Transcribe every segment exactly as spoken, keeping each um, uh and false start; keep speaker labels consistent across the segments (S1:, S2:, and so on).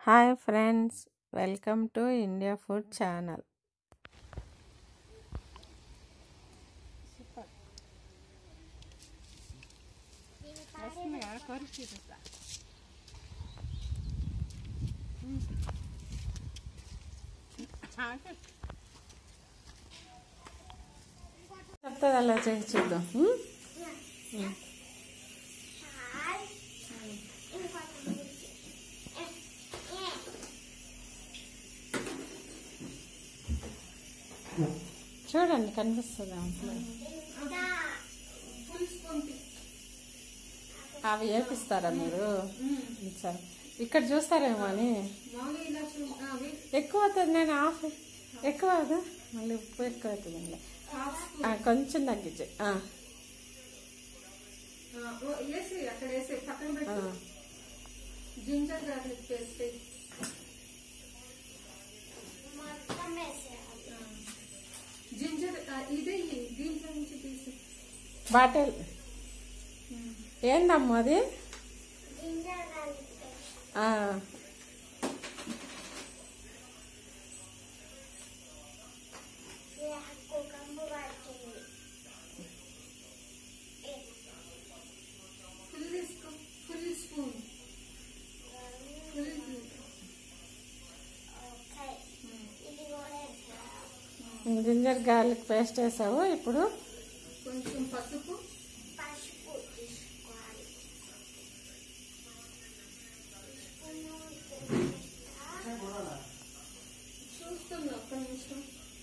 S1: Hi friends, welcome to India food channel. చెప్తుంది అలా చేసి చూద్దాం. చూడండి, కనిపిస్తుంది అంట్లో. అవి వేపిస్తారా మీరు? సరే, ఇక్కడ చూస్తారేమో అని. ఎక్కువ అవుతుంది, నేను ఆఫ్ ఎక్కువ అవుదా, మళ్ళీ ఉప్పు ఎక్కువ అవుతుంది. కొంచెం తగ్గించే.
S2: జింజర్ గార్లిక్ పేస్ట్ జింజర్ ఇదే దీంట్లో నుంచి తీసి
S1: బాటిల్ ఏందమ్మా అది?
S2: Full spoon
S1: ginger garlic paste వేసావు. ఇప్పుడు
S2: కొంచెం పసుపు చూస్తున్నా, ఒక్క నిమిషం.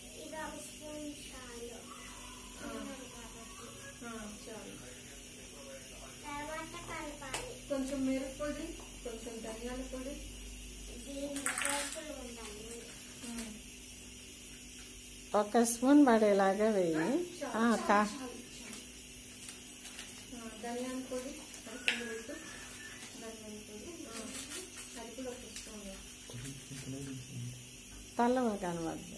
S2: చాలు. కొంచెం మిరప్పొడి, కొంచెం ధనియాల పొడి,
S1: ఒక స్పూన్ పడేలాగా వేయి.
S2: ధనియాల పొడి, ధనియాల పొడి, అది కూడా ఒక స్పూన్.
S1: తల్లవ కనబడుతుంది.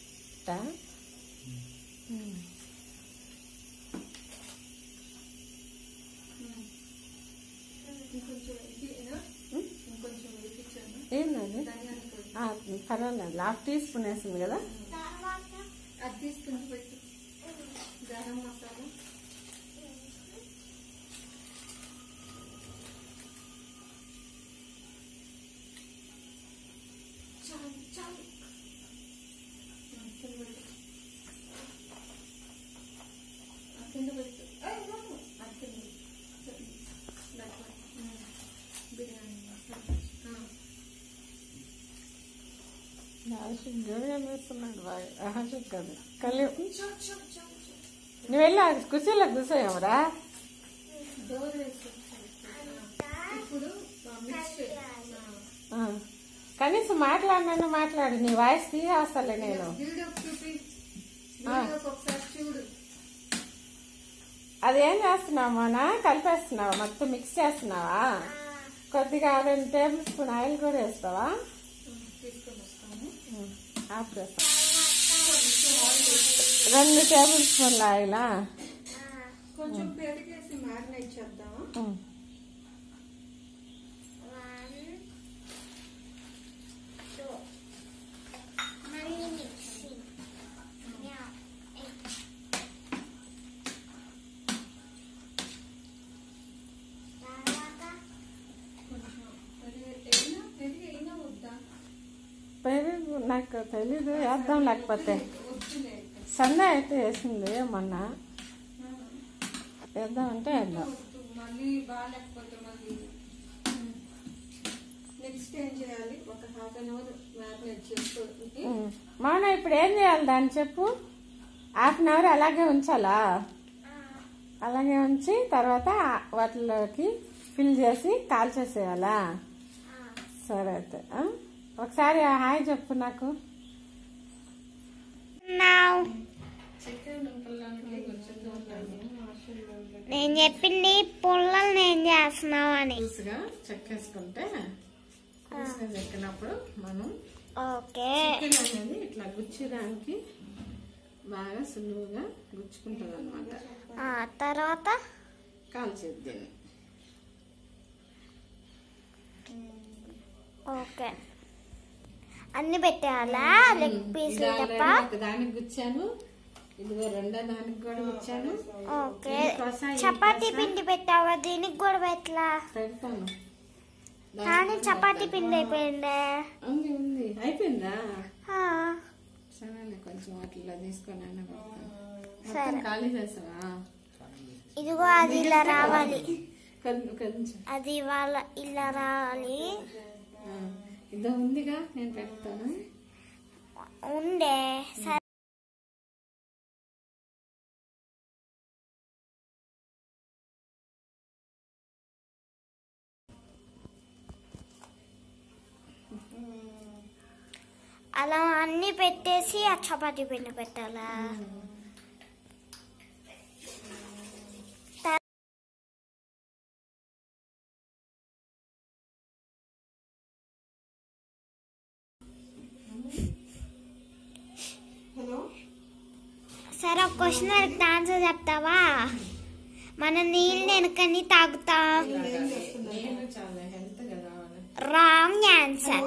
S1: ఏంటది? పర్వాలేదు, హాఫ్ టీ స్పూన్ వేసింది కదా.
S2: అది తీసుకుని పెట్టు. గరం మసాలా, చాలు చాలు. కింద పెట్టు. బిర్యానీ
S1: వేస్తున్నాడు బాగా. కాదు కలి నువ్వు వెళ్ళి కుర్చీలో కూర్చోయమరా. కనీసం మాట్లాడినన్ను మాట్లాడు, నీ వాయిస్ తీసేస్తాలే నేను. అదేం చేస్తున్నావు మోనా? కలిపేస్తున్నావా? మొత్తం మిక్స్ చేస్తున్నావా? కొద్దిగా రెండు టేబుల్ స్పూన్ ఆయిల్ కూడా వేస్తావా? రెండు టేబుల్ స్పూన్ల ఆయిలా?
S2: కొంచెం పెరిగేసి మ్యారినేట్ చేద్దామా?
S1: పెరుగు నాకు తెలీదు, వేద్దాం. లేకపోతే సన్న అయితే వేసింది మొన్న, వేద్దాం అంటే వేద్దాం.
S2: మళ్ళీ బాగాలేకపోతే మళ్ళీ నెక్స్ట్ ఏం చేయాలి? ఒక హాఫ్ అన్ అవర్ మ్యారినేట్ చేసుకోవాలి.
S1: మౌన ఇప్పుడు ఏం చేయాలి దాన్ని చెప్పు. హాఫ్ అన్ అవర్ అలాగే ఉంచాలా? అలాగే ఉంచి తర్వాత వాటిలోకి ఫిల్ చేసి కాల్చేసేయాలా? సరే అయితే ఒకసారి హాయ్ చెప్పు నాకు.
S3: నేను చెప్పింది పుల్లలు నేను చేస్తున్నావు అని.
S1: చెక్కేసుకుంటే చెక్కినప్పుడు మనం
S3: చికెన్
S1: అనేది ఇట్లా గుచ్చడానికి బాగా సులువుగా గుచ్చుకుంటుంది అనమాట.
S3: తర్వాత
S1: కాల్చేద్దాం.
S3: ఓకే. అన్ని పెట్టాలా లెగ్ పీస్ తప్ప
S1: దానికి గుచ్చాను, ఇదిగో రెండో దానికి కూడా గుచ్చాను.
S3: ఓకే చపాతీ పిండి పెట్టావా? దీనికి కూడా పెట్టలా?
S1: పెడతాను
S3: కానీ చపాతీ పిండి అయిపోయిందే.
S1: ఉంది ఉంది అయిపోయిందా?
S3: ఆ,
S1: సరే కొంచెం అట్లా తీసుకొని అయినా పెడతాను.
S3: సరే.
S1: మొత్తం ఖాళీ చేస్తావా?
S3: ఇదిగో అది ఇలా రావాలి,
S1: కొంచెం కొంచెం
S3: అది వాళ్ళ ఇలా రావాలి.
S1: ఆ, ఇదో ఉందిగా నేను పెడతాను.
S3: ఉండే సరే. అలా అన్ని పెట్టేసి ఆ చపాతీ పిండి పెట్టాలా?
S2: హలో
S3: సరే ఒక క్వశ్చన్ అడిగితే ఆన్సర్ చెప్తావా? మన నీళ్ళు వెనకని తాగుతాం.
S1: నేను చాలా హెల్త్ గా రావాలి.
S3: Wrong answer.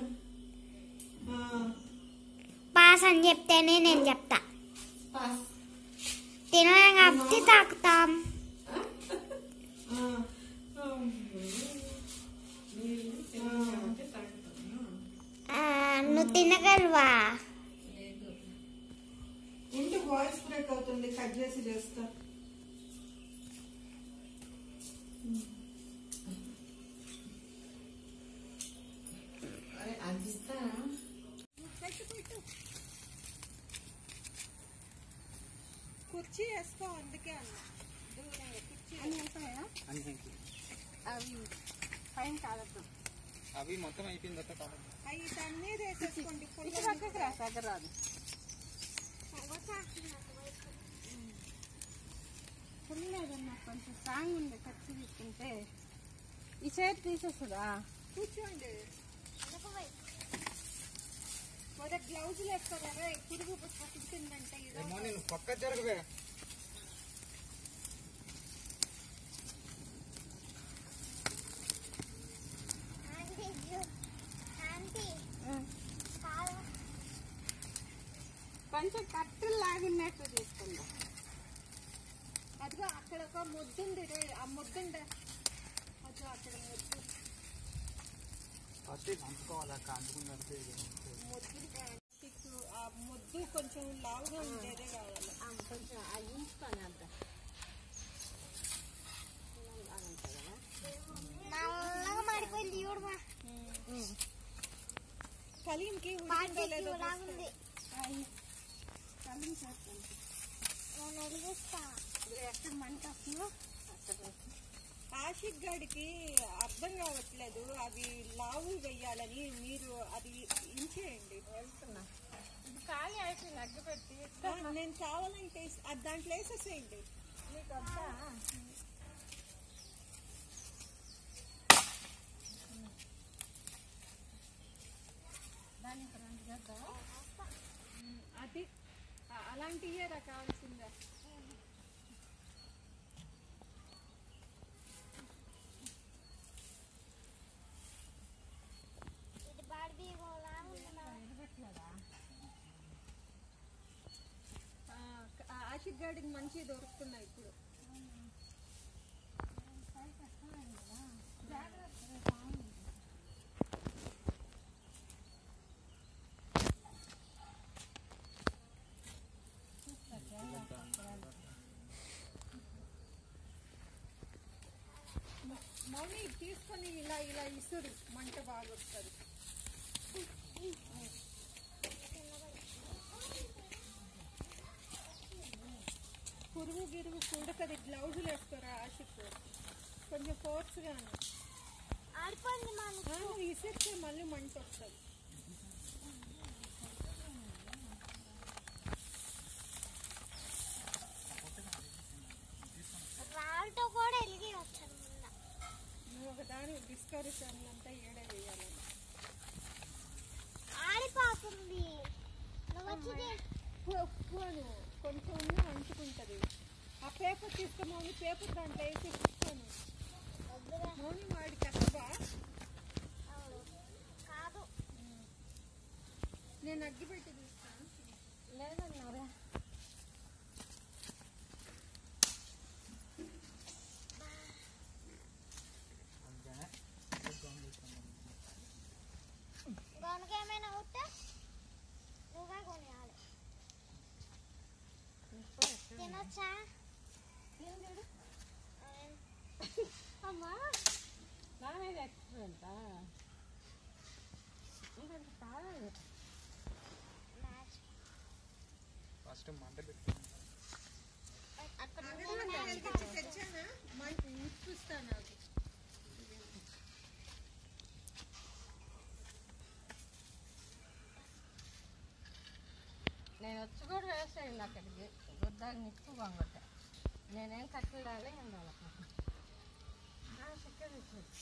S3: పాస్ అని చెప్తేనే నేను చెప్తా.
S1: పాస్.
S3: తినడం కాబట్టి తాగుతాం. ఆ, నువ్వు తినగలవా?
S2: ఇంటి వాయిస్ బ్రేక్ అవుతుంది, కట్ చేసి చేస్తా.
S1: అది ఇస్తా.
S2: కుర్చీ వేసుకో, అందుకే అన్న దూరంగా కుర్చీ
S1: అన్ని అయిపోయా? అవి పైన కాలదు.
S4: అవి మొత్తం అయిపోయింది.
S2: అవి దాని మీద వేసేసుకోండి.
S1: ఇటు పక్కకి రా, దగ్గర రాదు. ఫుల్ లేదన్నా, కొంచెం స్ట్రాంగ్ ఉంది. ఖర్చు తీసుకుంటే ఈ చేతి తీసేస్తుందా?
S2: కూర్చోండి. మొదటి గ్లౌజులు వేసుకోరా, పురుగు పట్టుకుంటుందంటే
S4: నేను పక్క జరగవే.
S1: కొంచెం కట్టెలు లాగినట్టు తీసుకుందాం.
S2: అదిగో అక్కడ ఒక ముద్దుంది, ఆ ముద్దుండే అదిగో అక్కడ ముద్దు
S4: ఫస్ట్ పంచుకోవాలక్క, అందుకుంటే
S2: ముద్దు. ఆ ముద్దు కొంచెం లావుగా ఉండేదే కావాలి.
S1: కొంచెం అది ఉంచుకొని అద్దా.
S3: నల్లగా మాడిపోయింది చూడమా.
S2: కలీంకి
S3: బాగా లాగుంది.
S1: కలం చేస్తాను.
S3: నేను వెలిగిస్తా.
S1: ఎక్కడ మంట వస్తుందో అక్కడ.
S2: ఆషిక్ గడికి అర్థం కావట్లేదు, అవి లావు వెయ్యాలని. మీరు అది ఇంచేయండి.
S1: వెళ్తున్నా. ఇది ఖాళీ అయిపోయింది, అగ్గి పెట్టి.
S2: నేను కావాలంటే అది దాంట్లో వేసేసేయండి.
S1: మీకు వద్దా? దానికి రెండు చేద్దాం.
S2: అది అలాంటి ఇయరా కావాల్సిందా?
S3: ఇది బార్బీ గోలా ఉందా?
S2: ఆషిక్ గడికి మంచి దొరుకుతున్నాయి ఇప్పుడు. మౌని తీసుకొని ఇలా ఇలా ఇసురు, మంట బాగా వస్తుంది. పురుగు గిరుగు కూడకది. గ్లౌజులు వేసుకోరా ఆషిక్, కొంచెం ఫోర్స్గాను.
S3: ఆడిపోయింది మా
S2: ఇసిరితే మళ్ళీ మంట వస్తుంది.
S3: రాళ్ళతో కూడా వెలిగి వచ్చాను.
S2: నువ్వు ఒకదాని డిస్కవరీ ఛానల్ అంతా ఏడే వేయాలని.
S3: ఆడిపోతుంది. నువ్వు వచ్చి
S2: కొంచెం ఉన్న అంటుకుంటుంది. ఆ పేపర్ తీసుకోమని పేపర్ దాంట్లో వేసి ఇస్తాను. మౌని వాడి కష్టబా
S3: కాదు
S2: నేను అగ్గి పెట్టి తీస్తాను.
S1: లేదన్నారా?
S3: గొనకేమైనా ఉంటే నువ్వే కొనియాలి. తినొచ్చా?
S1: అమ్మా నా మీద ఎక్స్పీరియన్సా? ఇంకా కావాలి.
S4: ఫస్ట్ మంట పెట్టుకున్నాను.
S2: తెచ్చానా మంచి ఇప్పిస్తాను. అది
S1: నేను వచ్చి కూడా వేసేయండి అక్కడికి గుద్దాన్ని నిప్పు బాగుంట. నేనేం కట్టడాలే ఉండాలి. చక్కెర వచ్చేది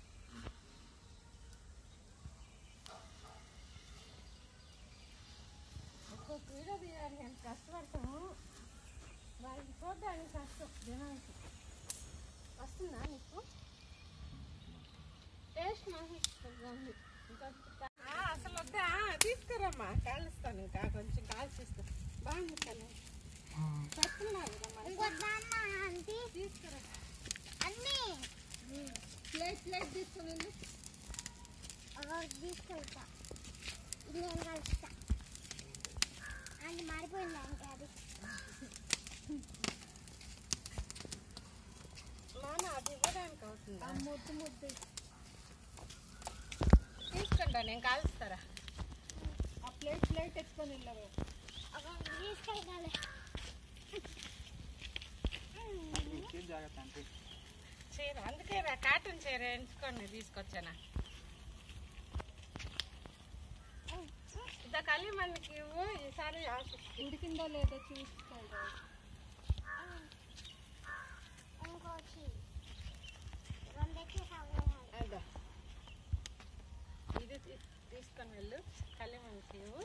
S1: ఒక్కొక్క వీడియో తీయాలి ఎంత కష్టపడతాము. వాళ్ళకి చూడడానికి కష్టం జనానికి. వస్తుందా నీకు టేస్ట్? మాకు అసలు వద్దా? తీసుకురమ్మా, కాలుస్తాను. ఇంకా కొంచెం కాల్చిస్తా. బాగుంది కదా
S3: తీసుకురా అన్నీ
S2: ప్లేట్ ప్లేట్ తీసుకుని
S3: తీసుకెళ్తా. ఇది నేను కలుస్తా. అది మారిపోయింది అంటే అది
S1: నాన్న అది ఇవ్వడానికి అవుతుంది.
S2: ముద్దు ముద్దు
S1: తీసుకుంటా, నేను కాలుస్తారా?
S2: ఆ ప్లేట్ ప్లేట్ తెచ్చుకొని వెళ్ళరు.
S3: తీసుకెళ్ళాలి.
S4: జాగ్రత్త అంటే
S1: చీర అందుకే రా కాటన్ చీర ఎంచుకొని తీసుకొచ్చానా. ఇంత కలి మనకి ఇవ్వు. ఈసారి
S2: ఉడికిందో లేదో చూసుకోవాలి.
S3: ఇంకోటి
S1: అదా ఇది తీసుకొని వెళ్ళు. కలి మనకి ఇవ్వు.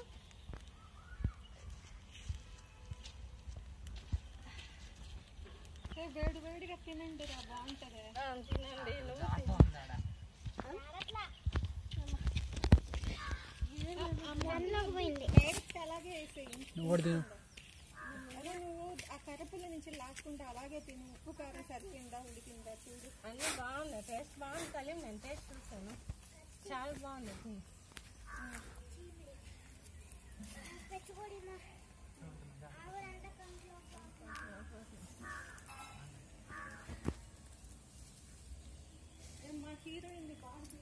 S2: వేడి వేడిగా తినండి రా, బాగుంటుంది.
S1: తినండి.
S2: డైరెక్ట్ అలాగే వేసేయి. అదే నువ్వు ఆ కర్రపుల్ల నుంచి లాక్కుంటే అలాగే తిను. ఉప్పు కారం సరిపోయిందా ఉడికిందా చూడు.
S1: అన్నీ బాగున్నాయి. టేస్ట్ బాగుంది. కలి నేను టేస్ట్ చూసాను, చాలా బాగుంది.
S2: మా హీరోయిన్ బాగుంది.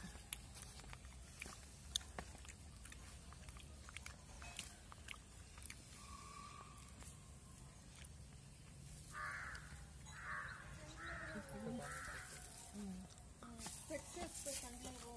S2: పెట్టేస్తే కంట్లో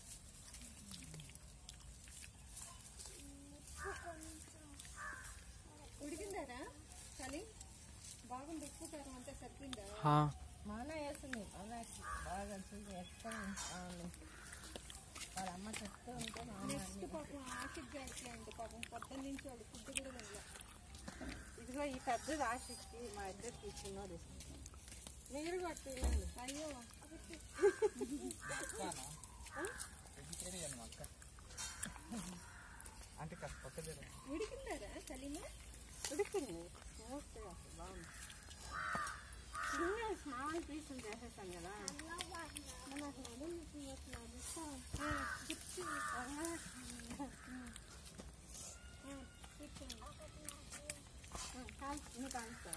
S2: ఉడికిందారా చలి? బాగుంది. ఉప్పు కారం అంతా సరిపోయిందా?
S1: మాన వేసింది అలాంటి బాగా చూసి ఎక్స్పీరియన్స్ బాగుంది. వాళ్ళ అమ్మ చెప్తూ ఉంటే
S2: నెక్స్ట్ పాపం ఆశిగ్గా ఎట్లా అంటే పాపం పొద్దున్న నుంచి వాడు ఫుడ్ కూడా వెళ్ళా.
S1: ఇదిగో ఈ పెద్దది ఆశకి మా ఇద్దరికి చిన్నది. మీరు కూడా తినండి.
S2: అయ్యో
S4: అంటే కాస్త పక్క జర
S2: ఉడికిందారా చలిమా?
S1: ఉడికింది స్మూత్గా బాగుంది. చిన్న స్మాల్ పీసులు చేసేసాను కదా. కాల్చి కాల్స్తా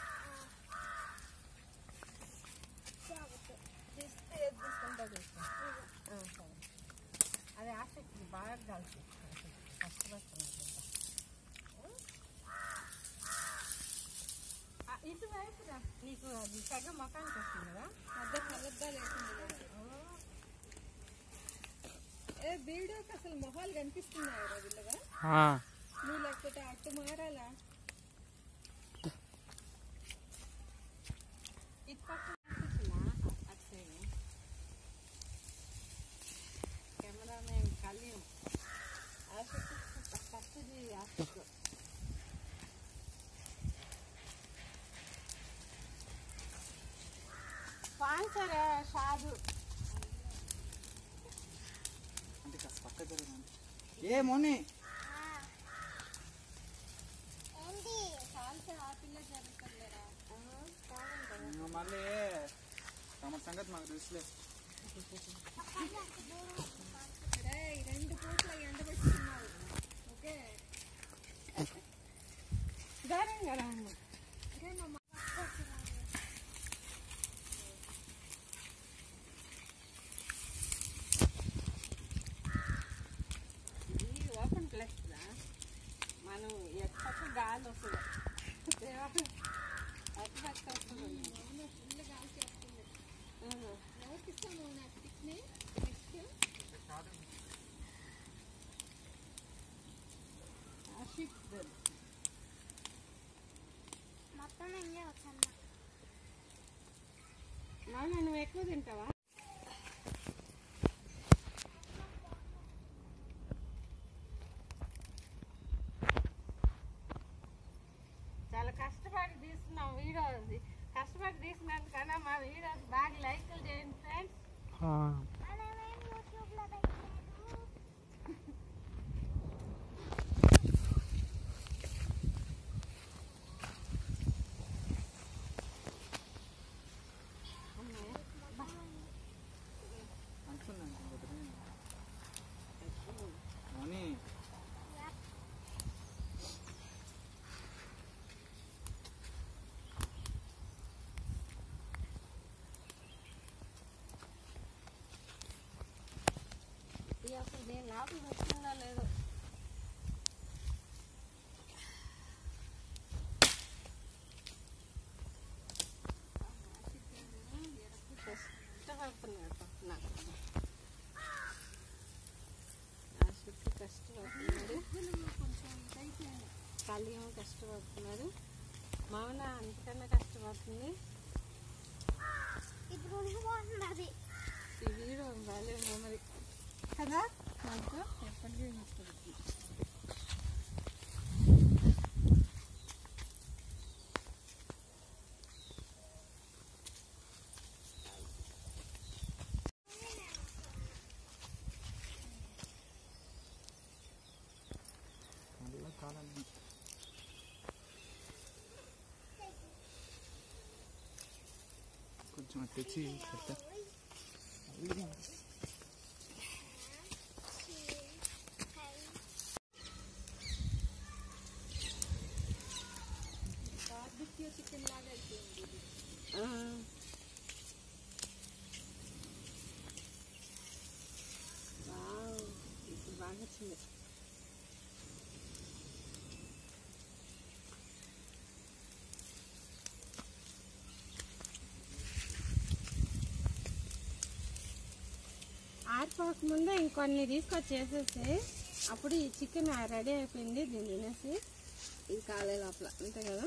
S1: తీసుకుంటే ఏది తీసుకుంటా తీసుకో. సరే అది ఆసక్తి బాగా కాల్చి ఫస్ట్ ఫస్ట్ ఇటు వైపురా. నీకు అది సగ మొఖానికి వస్తుంది కదా.
S2: మధ్య కలద్దా లేకుండా ఏ వీడియోకి అసలు మొహాలు కనిపిస్తున్నాయి రా వీళ్ళగా. నువ్వు లేకపోతే అట్టు మారాలా?
S1: ఇటు పక్క కనిపించిందా? అటు సైడ్ కెమెరామెన్ కళ్యాణ్ ఆసక్తి ఫస్ట్ది ఆసక్తి. స్పాన్సర్ షాదు.
S4: అంటే కాస్త పక్క జరగండి. ఏ మోని మళ్ళీ తమ సంగతి మాకు తెలుసులే.
S2: రేయ్, రెండు పూట్ల ఎండబెట్టుకున్నావు. ఓకే
S1: ధైర్యంగా రా అమ్మ.
S2: రే మా
S1: ఇది ఓపెన్ ప్లేస్ రా, మనం ఎక్కడ గాలి వస్తుంది అటు పక్క వస్తుంది.
S2: ఫుల్ గాలి చేస్తుంది.
S1: ఉహు.
S2: ఎవరికి ఇస్తాను నాకు పిక్ని నెక్స్ట్
S1: ఆషిక్ బెల్.
S3: మొత్తం ఎంజాయ్ వచ్చాను.
S1: నాన్న నువ్వు ఎక్కువ తింటావా? చాలా కష్టపడి తీస్తున్నాం వీడియో. కష్టపడి తీసినందుకన్నా మా వీడియోస్ బాగా లైక్లు చేయండి ఫ్రెండ్స్.
S3: మనమేం యూట్యూబ్లో పెట్టలేదు.
S4: అంటున్నాను అని
S1: ఇది అసలు నేను లోపల వస్తుందా లేదో. కష్టపడుతున్నాడు నాకు ఆశకి కష్టపడుతున్నాడు. కళ్యాణం కష్టపడుతున్నాడు. మౌన అంతకన్నా కష్టపడుతుంది.
S3: ఇప్పుడు బాగున్నది.
S1: ఈ వీడియో బాగాలే మరి కదా, మనకు ఎప్పటికీ వస్తుంది.
S4: మళ్ళీ కాలాన్ని కొంచెం అది తెచ్చి పెడతా.
S2: బార్బిక్యూ చికెన్ లాగా అయిపోయింది ఇది.
S1: ఇప్పుడు బాగా వచ్చింది. ఆరిపోక ముందే ఇంకొన్ని తీసుకొచ్చి చేసేసి అప్పుడు ఈ చికెన్ రెడీ అయిపోయింది. దీన్ని తినేసి ఇది కాలే లోపల అంతే కదా.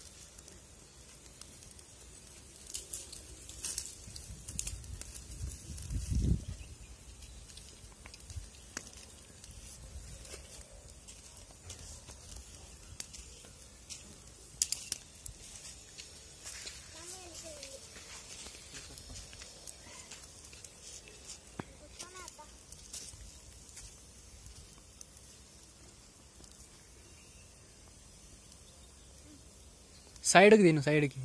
S4: సైడ్కి తిను, సైడ్కి.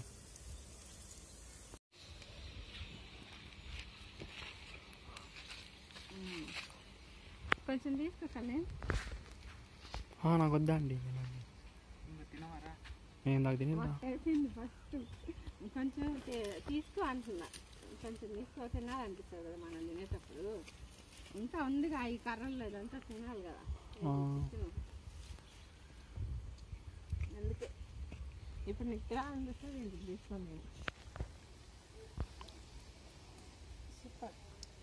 S1: కొంచెం తీసుకోకండి.
S4: నాకు వద్దా అండి. నేను నాకు తినేదా?
S1: అయిపోయింది ఫస్ట్. కొంచెం తే- తీసుకో అంటున్నా. కొంచెం తీసుకో తినాలనిపిస్తుంది కదా మనం తినేటప్పుడు. ఇంకా ఉందిగా ఈ కర్రలు లేదంతా తినాలి కదా. తిను. అందుకే ఇప్పుడు నీకు తినాలనిపిస్తుంది ఇంటికి తీసుకోండి. నేను సూపర్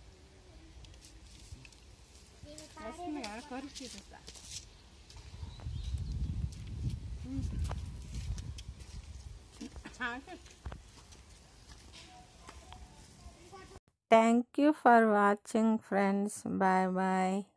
S1: వస్తుంది కదా, కొరికి చూపిస్తా. Thank you for watching friends. Bye bye.